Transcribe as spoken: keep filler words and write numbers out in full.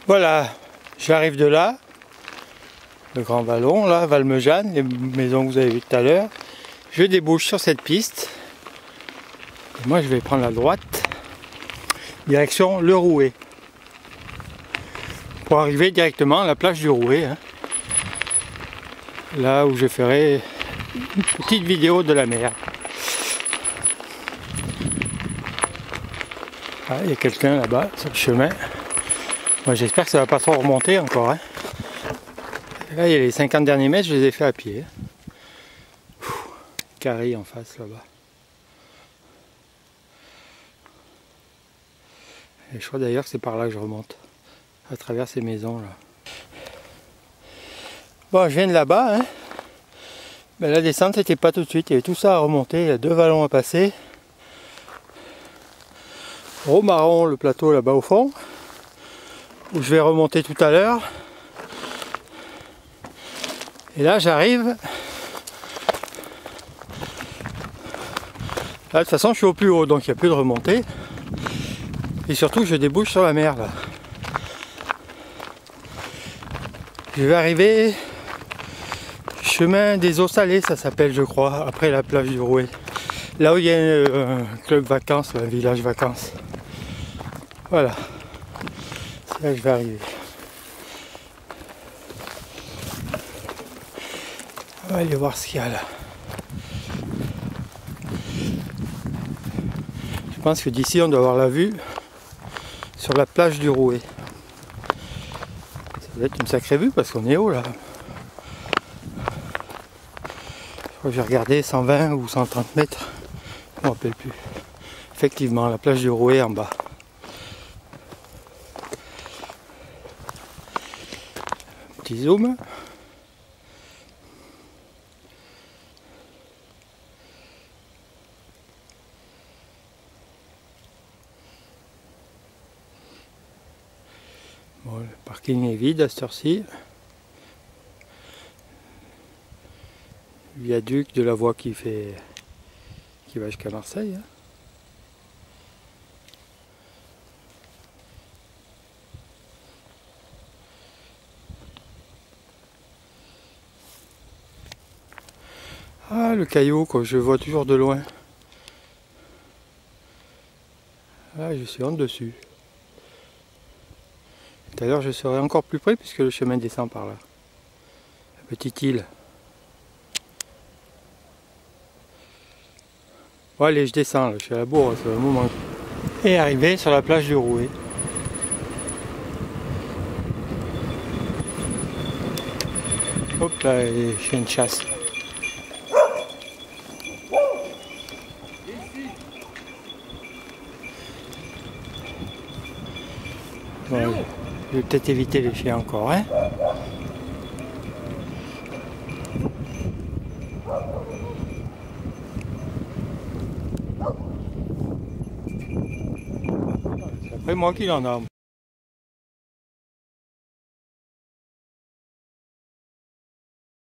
Voilà, j'arrive de là, le Grand Vallon, là, Valmejane, les maisons que vous avez vues tout à l'heure. Je débouche sur cette piste. Et moi, je vais prendre la droite, direction Le Rouet, pour arriver directement à la plage du Rouet, hein. Là où je ferai une petite vidéo de la mer. Ah, il y a quelqu'un là-bas sur le chemin. Moi, j'espère que ça va pas trop remonter encore, hein. Là, il y a les cinquante derniers mètres, je les ai fait à pied. Carré en face là-bas. Et je crois d'ailleurs que c'est par là que je remonte, à travers ces maisons là. Bon, je viens de là-bas, hein. Mais la descente c'était pas tout de suite, il y avait tout ça à remonter, il y a deux vallons à passer. Romaron, le plateau là-bas au fond, où je vais remonter tout à l'heure. Et là j'arrive. Là de toute façon je suis au plus haut, donc il n'y a plus de remontée. Et surtout je débouche sur la mer là. Je vais arriver chemin des eaux salées, ça s'appelle je crois, après la plage du Rouet. Là où il y a un club vacances, un village vacances. Voilà. C'est là que je vais arriver. On va aller voir ce qu'il y a là. Je pense que d'ici on doit avoir la vue sur la plage du Rouet. Ça doit être une sacrée vue parce qu'on est haut là. Je crois que j'ai regardé cent vingt ou cent trente mètres. Je ne me rappelle plus. Effectivement, la plage du Rouet en bas. Petit zoom. Bon, le parking est vide à cette heure-ci. Viaduc de la voie qui fait qui va jusqu'à Marseille, hein. Ah, le caillou que je vois toujours de loin. Ah, je suis en dessus. Tout à l'heure je serai encore plus près puisque le chemin descend par là. La petite île. Bon allez, je descends là, je suis à la bourre, c'est un moment. Et arrivé sur la plage du Rouet. Hop là, les chiens de chasse. Bon, je vais peut-être éviter les chiens encore, hein. C'est après moi qui l'en a.